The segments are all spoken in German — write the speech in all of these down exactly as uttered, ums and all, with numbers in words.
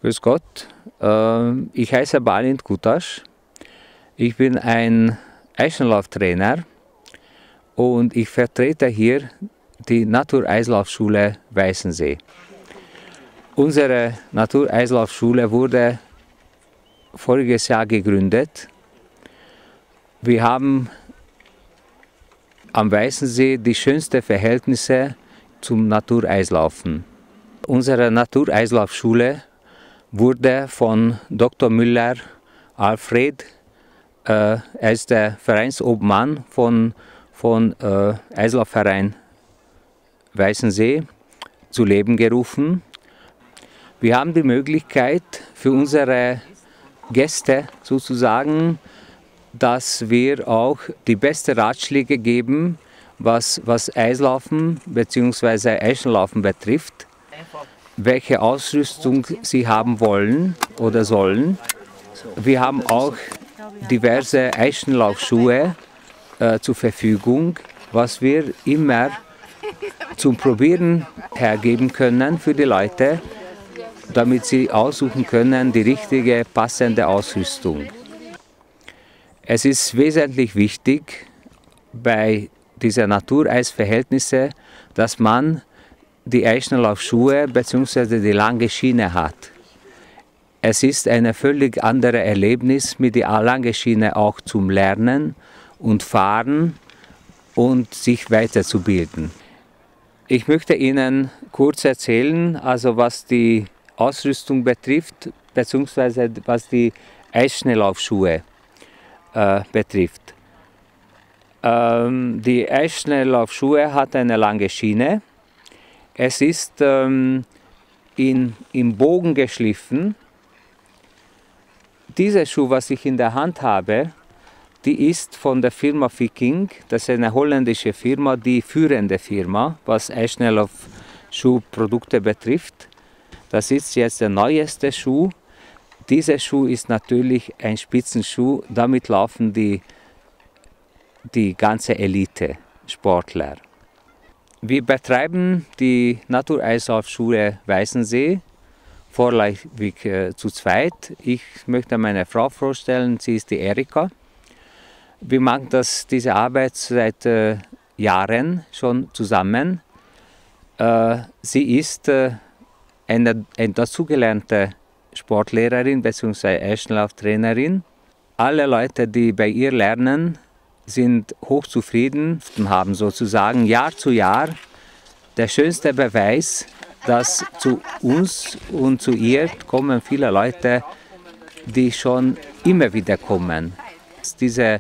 Grüß Gott, ich heiße Balint Kutasch. Ich bin ein Eichenlauftrainer und ich vertrete hier die Natureislaufschule Weißensee. Unsere Natureislaufschule wurde voriges Jahr gegründet. Wir haben am Weißensee die schönsten Verhältnisse zum Natureislaufen. Unsere Natureislaufschule wurde von Doktor Müller Alfred, äh, er ist der Vereinsobmann von, von äh, Eislaufverein Weißensee, zu Leben gerufen. Wir haben die Möglichkeit für unsere Gäste sozusagen, dass wir auch die besten Ratschläge geben, was, was Eislaufen bzw. Eichenlaufen betrifft, welche Ausrüstung sie haben wollen oder sollen. Wir haben auch diverse Eichenlaufschuhe äh, zur Verfügung, was wir immer zum Probieren hergeben können für die Leute, damit sie aussuchen können die richtige, passende Ausrüstung. Es ist wesentlich wichtig bei diesen Natureisverhältnissen, dass man die Eichenlaufschuhe bzw. die lange Schiene hat. Es ist ein völlig anderes Erlebnis, mit der langen Schiene auch zum Lernen und Fahren und sich weiterzubilden. Ich möchte Ihnen kurz erzählen, also was die Ausrüstung betrifft, bzw. was die Eichenlaufschuhe äh, betrifft. Ähm, die Eichenlaufschuhe hat eine lange Schiene. Es ist ähm, in, im Bogen geschliffen. Diese Schuhe, was ich in der Hand habe, die ist von der Firma Viking. Das ist eine holländische Firma, die führende Firma, was Eichenlaufschuhprodukte betrifft. Das ist jetzt der neueste Schuh. Dieser Schuh ist natürlich ein Spitzenschuh. Damit laufen die, die ganze Elite-Sportler. Wir betreiben die Natureislaufschule Weißensee, vorläufig äh, zu zweit. Ich möchte meine Frau vorstellen, sie ist die Erika. Wir machen das, diese Arbeit seit äh, Jahren schon zusammen. Äh, sie ist äh, eine, eine dazugelernte Sportlehrerin bzw. Eichenlauftrainerin. Alle Leute, die bei ihr lernen, sind hochzufrieden und haben sozusagen Jahr zu Jahr der schönste Beweis, dass zu uns und zu ihr kommen viele Leute, die schon immer wieder kommen. Diese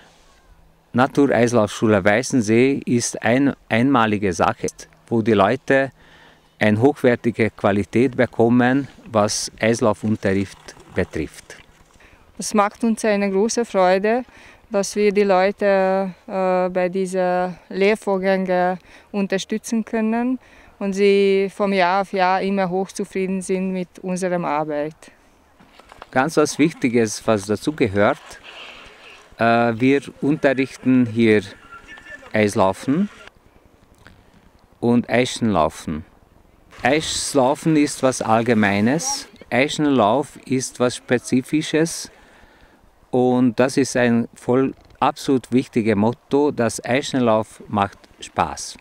Natureislaufschule Weißensee ist eine einmalige Sache, wo die Leute eine hochwertige Qualität bekommen, was Eislaufunterricht betrifft. Es macht uns eine große Freude, dass wir die Leute äh, bei diesen Lehrvorgängen unterstützen können und sie vom Jahr auf Jahr immer hochzufrieden sind mit unserer Arbeit. Ganz was Wichtiges, was dazu gehört, äh, wir unterrichten hier Eislaufen und Eichenlaufen. Eislaufen ist was Allgemeines, Eichenlauf ist was Spezifisches. Und das ist ein voll, absolut wichtiges Motto, das Eichenlauf macht Spaß.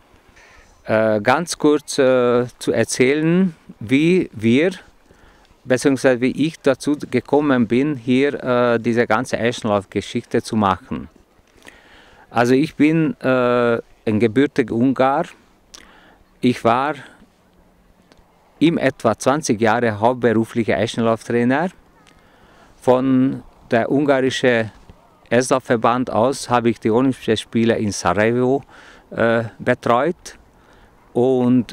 Äh, ganz kurz äh, zu erzählen, wie wir, beziehungsweise wie ich dazu gekommen bin, hier äh, diese ganze Eichenlaufgeschichte zu machen. Also ich bin äh, ein gebürtiger Ungar. Ich war im etwa zwanzig Jahre hauptberuflicher Eichenlauftrainer. Von der ungarische Eislaufverband aus habe ich die Olympischen Spiele in Sarajevo äh, betreut und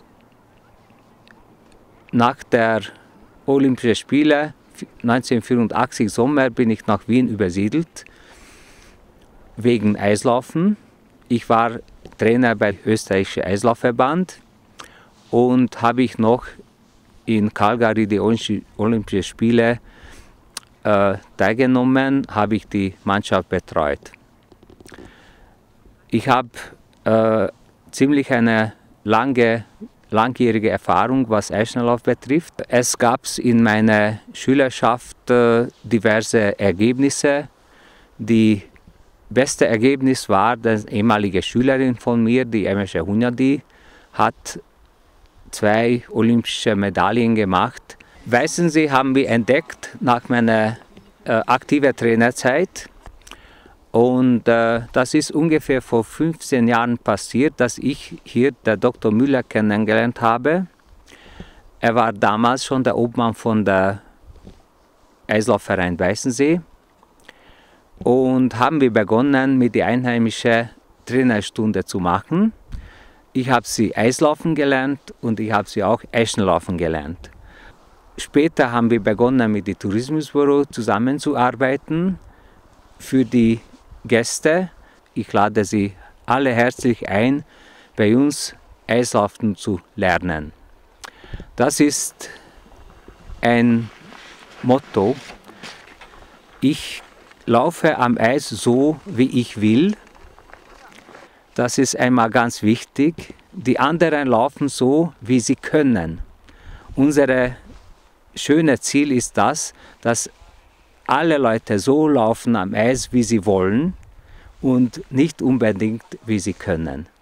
nach der Olympischen Spiele neunzehnhundertvierundachtzig Sommer bin ich nach Wien übersiedelt wegen Eislaufen. Ich war Trainer bei österreichischen Eislaufverband und habe ich noch in Calgary die Olympischen Spiele Äh, teilgenommen, habe ich die Mannschaft betreut. Ich habe äh, ziemlich eine lange langjährige Erfahrung, was Eisschnelllauf betrifft. Es gab in meiner Schülerschaft äh, diverse Ergebnisse. Die beste Ergebnis war, dass eine ehemalige Schülerin von mir, die Emesche Hunyadi, hat zwei olympische Medaillen gemacht. Weißensee haben wir entdeckt nach meiner äh, aktiven Trainerzeit. Und äh, das ist ungefähr vor fünfzehn Jahren passiert, dass ich hier den Doktor Müller kennengelernt habe. Er war damals schon der Obmann von der Eislaufverein Weißensee. Und haben wir begonnen, mit der einheimischen Trainerstunde zu machen. Ich habe sie Eislaufen gelernt und ich habe sie auch Eisschnelllaufen gelernt. Später haben wir begonnen, mit dem Tourismusbüro zusammenzuarbeiten für die Gäste. Ich lade Sie alle herzlich ein, bei uns Eislaufen zu lernen. Das ist ein Motto. Ich laufe am Eis so, wie ich will. Das ist einmal ganz wichtig. Die anderen laufen so, wie sie können. Unser schönes Ziel ist das, dass alle Leute so laufen am Eis, wie sie wollen und nicht unbedingt, wie sie können.